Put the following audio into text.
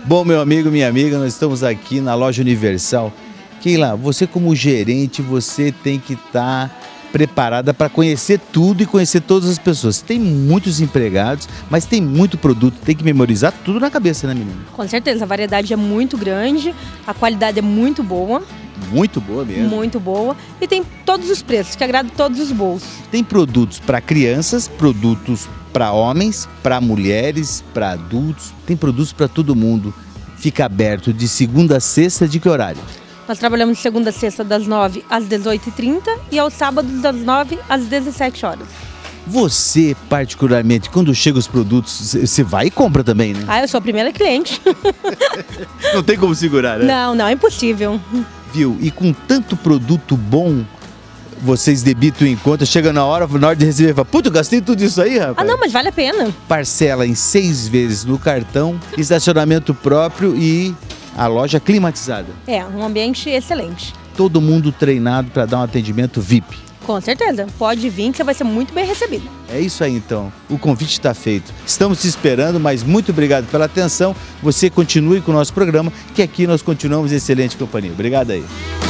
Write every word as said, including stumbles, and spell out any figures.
Bom, meu amigo, minha amiga, nós estamos aqui na Loja Universal. Keila, você como gerente, você tem que estar preparada para conhecer tudo e conhecer todas as pessoas. Tem muitos empregados, mas tem muito produto, tem que memorizar tudo na cabeça, né, menina? Com certeza, a variedade é muito grande, a qualidade é muito boa. Muito boa mesmo. Muito boa. E tem todos os preços, que agradam todos os bolsos. Tem produtos para crianças, produtos para homens, para mulheres, para adultos. Tem produtos para todo mundo. Fica aberto de segunda a sexta, de que horário? Nós trabalhamos de segunda a sexta das nove às dezoito e trinta e aos sábados das nove às dezessete horas. Você, particularmente, quando chega os produtos, você vai e compra também, né? Ah, eu sou a primeira cliente. Não tem como segurar, né? Não, não, é impossível. Viu? E com tanto produto bom, vocês debitam em conta, chega na hora, na hora de receber, fala, puta, eu gastei tudo isso aí, rapaz. Ah, não, mas vale a pena. Parcela em seis vezes no cartão, estacionamento próprio e a loja climatizada. É, um ambiente excelente. Todo mundo treinado para dar um atendimento V I P. Com certeza, pode vir que você vai ser muito bem recebido. É isso aí então, o convite está feito. Estamos te esperando, mas muito obrigado pela atenção. Você continue com o nosso programa, que aqui nós continuamos em excelente companhia. Obrigado aí.